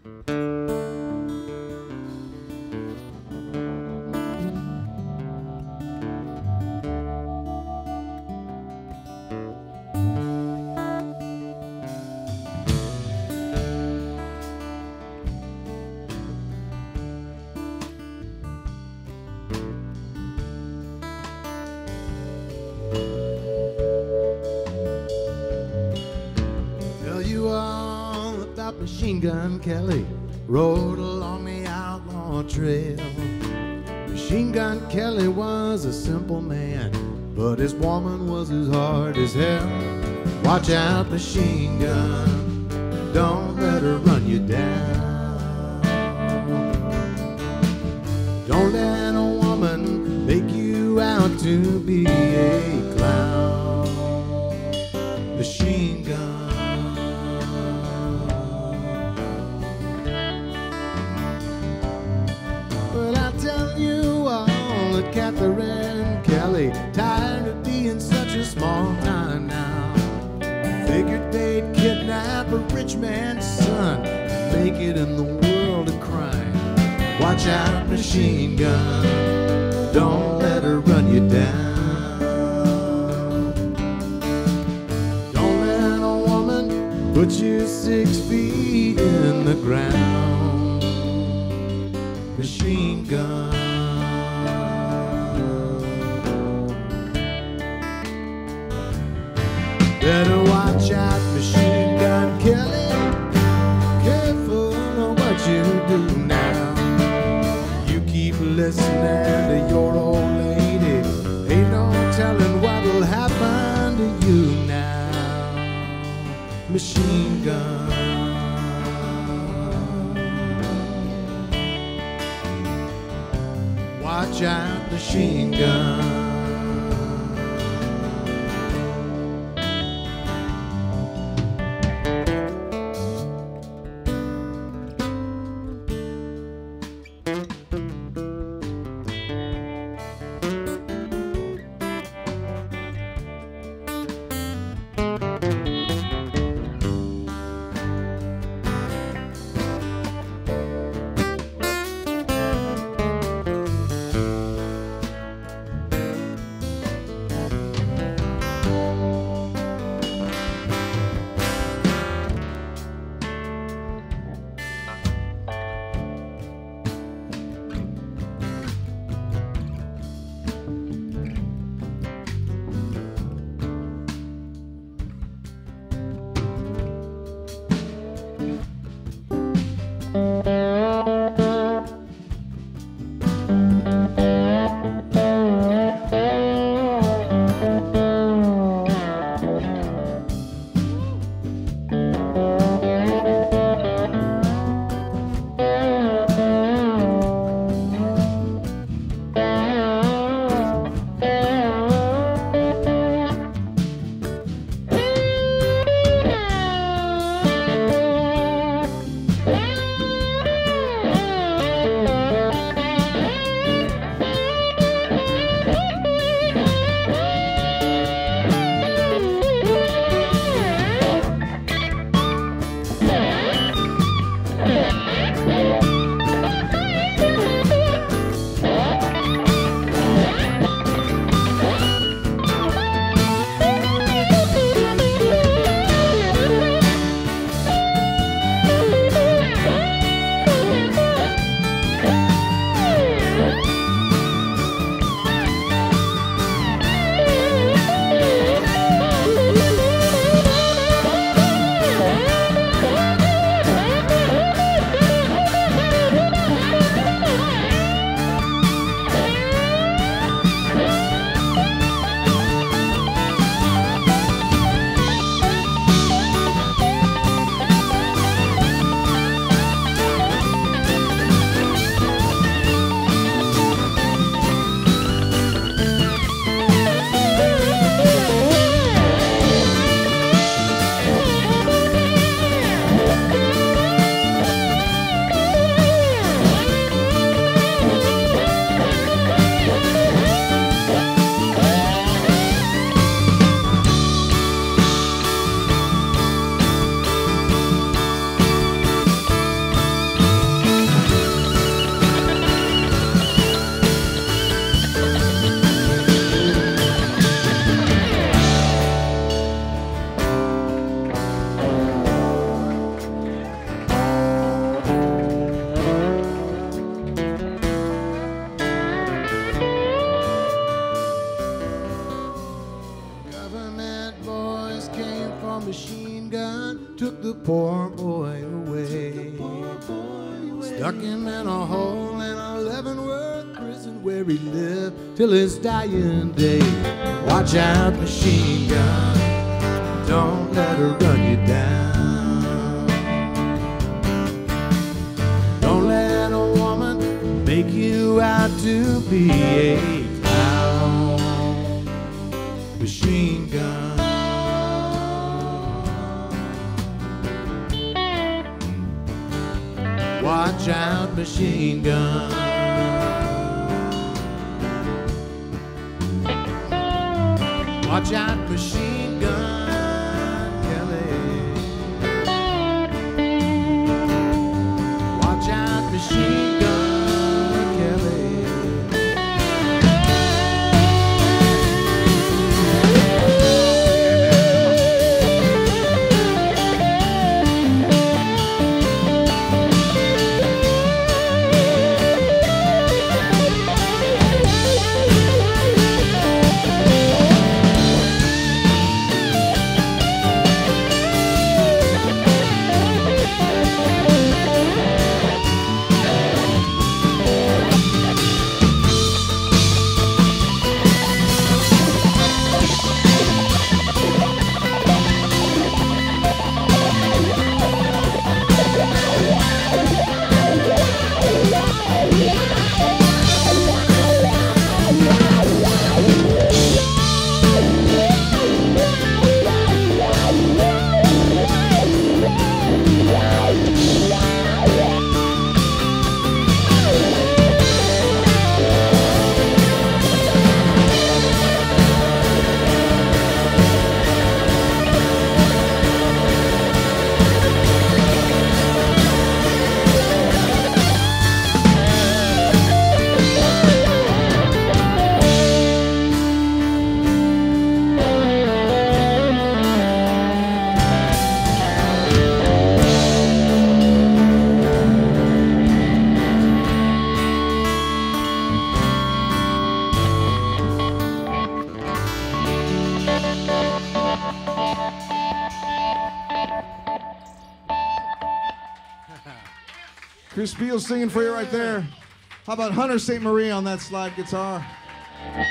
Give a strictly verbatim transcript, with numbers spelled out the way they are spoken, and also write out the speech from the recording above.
Machine Gun Kelly rode along the outlaw trail. Machine Gun Kelly was a simple man, but his woman was as hard as hell. Watch out, machine gun, don't let her run you down. Don't let a woman make you out to be a clown. Machine gun. Katherine Kelly, tired of being such a small time now. Figured they'd kidnap a rich man's son, make it in the world of crime. Watch out, machine gun, don't let her run you down. Don't let a woman put you six feet in the ground. Machine gun. Better watch out, Machine Gun Kelly. Careful of what you do now. You keep listening to your old lady, ain't no telling what'll happen to you now. Machine gun. Watch out, machine gun. stuck him in a hole in a Leavenworth prison where he lived till his dying day. Watch out, machine gun, don't let her run you down. Don't let a woman make you out to be a clown. Machine gun. Watch out, machine gun. Watch out, machine gun, Kelly. Watch out, machine gun, Kelly. Chris Beal singing for you right there. How about Hunter Saint Marie on that slide guitar?